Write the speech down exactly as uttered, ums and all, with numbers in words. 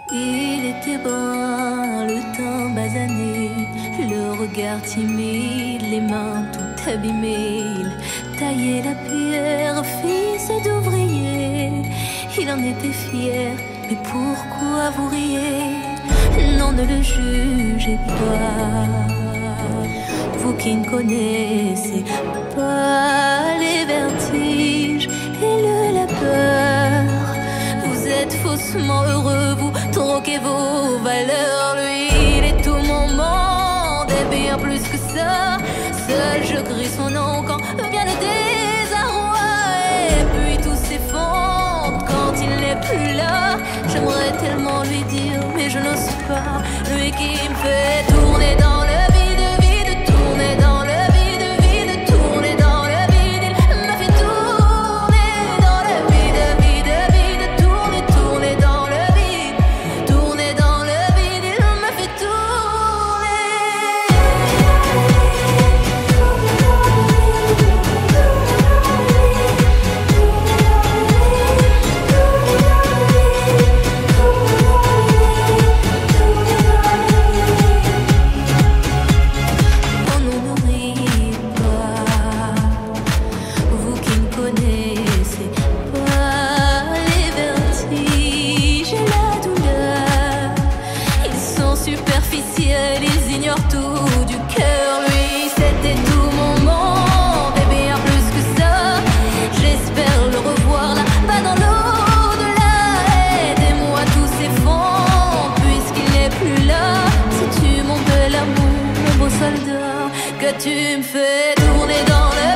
Il était brun, le teint basané, le regard timide, les mains tout abîmées. Il taillait la pierre, fils d'ouvrier. Il en était fier, mais pourquoi vous riez? Non, ne le jugez pas, vous qui ne connaissez pas les vertiges et le labeur. Vous êtes faussement heureux, vous troquez vos valeurs. Lui, il est tout mon monde et bien plus que ça. Seul je crie son nom quand vient le désarroi. Et puis tout s'effondre quand il n'est plus là. J'aimerais tellement lui dire, mais je n'ose pas. Lui qui me fait tourner dans le vide, vide, tourner dans le vide, vide, tourner dans le vide. Il me fait tourner dans le vide, vide, vide, tourner, tourner dans le vide, tourner dans le vide. Il me fait tourner. Oh non, ne riez pas, vous qui ne connaissez pas les vertiges et la douleur. Ils sont superficiels, ils ignorent tout du cœur. Lui, c'était tout mon monde et bien plus que ça. J'espère le revoir là-bas dans l'au-delà. Aidez-moi, tout s'effondre puisqu'il n'est plus là. C'est tu mon bel amour, mon beau soldat, que tu me fais tourner dans le